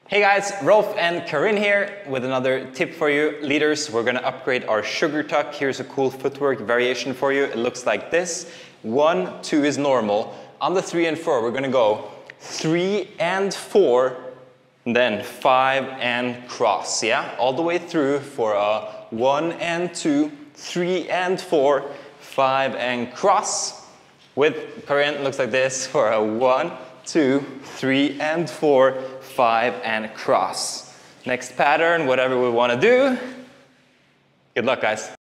Hey guys, Rolf and Karin here with another tip for you. Leaders, we're gonna upgrade our sugar tuck. Here's a cool footwork variation for you. It looks like this. 1, 2 is normal. On the 3 and 4, we're gonna go 3 and 4, and then 5 and cross, yeah? All the way through for a 1 and 2, 3 and 4, 5 and cross. With Karin, looks like this for a 1, 2, 3 and 4, 5 and cross. Next pattern, whatever we want to do. Good luck, guys.